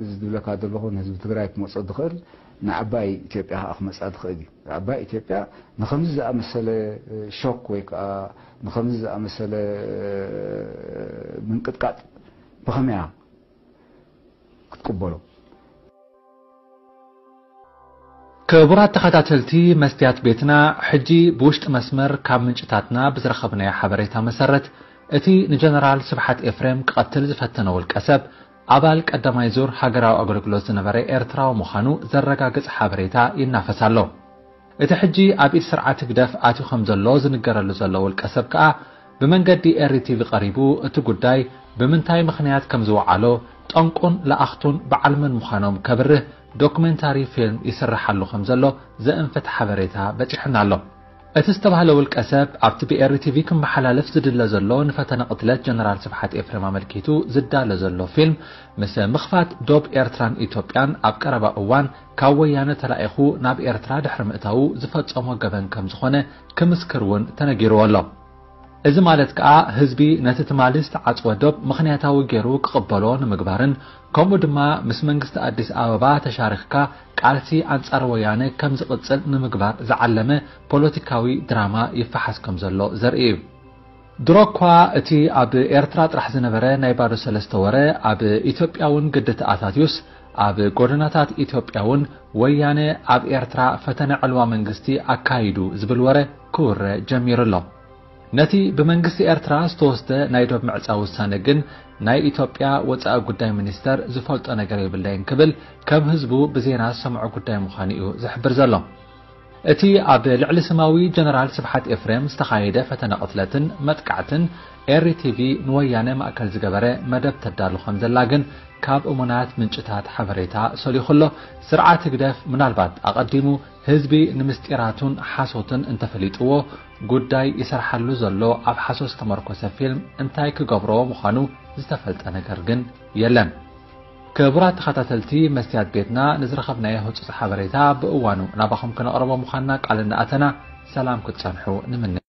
ዝብለካ ዘለኹን ህዝቢ ትግራይ ክመጽእ ድኽእል ንዓባይ ኢትዮጵያ ኣኽመጻእ ድኽእል እዩ ዓባይ ኢትዮጵያ ንኸምዚ ዝኣመሰለ ሾክ ወይ ከዓ ንኸምዚ ዝኣመሰለ ምንቅጥቃጥ ብኸመያ ክትቅበሎ ክቡራት ተኸታተልቲ መስትያት ቤትና ሕጂ ብውሽጢ መስመር ካብ ምንጭታትና ብዝረኸብናዮ ሓበሬታ መሰረት እቲ ንጀነራል ስብሓት ኤፍሬም ክቐትል ዝፈተነ ውልቀ ሰብ ኣባል ቀዳማይ ዙር ሃገራዊ ኣገልግሎት ዝነበረ ኤርትራዊ ምዃኑ ዘረጋግጽ ሓበሬታ ይናፈስ ኣሎ እቲ ሕጂ ኣብ ኢድ ስርዓት ግደፍ ኣትዩ ከም ዘሎ ዝንገረሉ ዘሎ ውልቀ ሰብ ከዓ ብመንገዲ ኤርቲቪ ቀሪቡ እቲ ጉዳይ ብምንታይ ምኽንያት ከም ዝወዓሎ ጠንቁን ለኣኽቱን በዓልምን ምዃኖም ከብርህ ዶክመንታሪ ፊልም ይስራሓሉ ከም ዘሎ ዘእንፈት ሓበሬታ በፂሕና ኣሎ እቲ ዝተባህለ ውልቀ ሰብ ኣብቲ ብኤርቲቪ ክመሓላለፍ ዝድለ ዘሎ ንፈተነ ቅትለት ጀነራል ስብሓት ኤፍሬም ኣመልኪቱ ዝዳለ ዘሎ ፊልም ምስ ምኽፋት ዶብ ኤርትራን ኢትዮጵያን ኣብ ቀረባ እዋን ካብ ወያነ ተላኢኹ ናብ ኤርትራ ድሕሪ ምእታው ዝፈጸሞ ገበን ከም ዝኾነ ክምስክር እውን ተነጊርዎ ኣሎ እዚ ማለት ከዓ ህዝቢ ነቲ ትማሊ ዝተዓጽወ ዶብ ምኽንያታዊ ገይሩ ክቕበሎ ንምግባርን ከምኡ ድማ ምስ መንግስቲ ኣዲስ ኣበባ ተሻሪኽካ ቃልሲ ኣንጻር ወያነ ከም ዝቕጽል ንምግባር ዝዓለመ ፖለቲካዊ ድራማ ይፈሓስ ከም ዘሎ ዘርኢ እዩ ድሮ እኳ እቲ ኣብ ኤርትራ ጥራሕ ዝነበረ ናይ ባዶ 3 ወረ ኣብ ኢትዮጵያውን ግድቲ ኣታትዩስ ኣብ ጎደናታት ኢትዮጵያውን ወያነ ኣብ ኤርትራ ፈተነ ዕልዋ መንግስቲ ኣካይዱ ዝብል ወረ ክውረ ጀሚሩ ኣሎ ነቲ ብመንግስቲ ኤርትራ ዝተወስደ ናይ ዶብ ምዕፃ ውሳነ ግን ናይ ኢትዮጵያ ወፃኢ ጉዳይ ሚኒስተር ዝፈልጦ ነገር የብለይን ክብል ከም ህዝቡ ብዜና ሰምዖ ጉዳይ ምዃኑ እዩ ዝሕብር ዘሎ እቲ ኣብ ልዕሊ ስማዊ ጀነራል ስብሓት ኤፍሬም ዝተኻየደ ፈተነ ቅትለትን መጥቃዕትን ኤርቲቪ ንወያነ ማእከል ዝገበረ መደብ ተዳሉ ከም ዘላ ግን ካብ እሙናት ምንጭታት ሓበሬታ ሰሊኹሎ ስርዓት ግደፍ ምናልባት ኣቐዲሙ ህዝቢ ንምስጢራቱን ሓሶትን እንተፈሊጥዎ ጉዳይ ይሰርሓሉ ዘሎ ኣብ ሓሶስ ተመርኮሰ ፊልም እንታይ ክገብሮ ምዃኑ ዝተፈልጠ ነገር ግን የለን ክቡራት ተኸታተልቲ መስትያት ቤትና ንዝረኸብናዮ ህፁፅ ሓበሬታ ብእዋኑ ናባኹም ክነቕርቦ ምዃንና ቃል እናኣተና ሰላም ክትጸንሑ ንምነ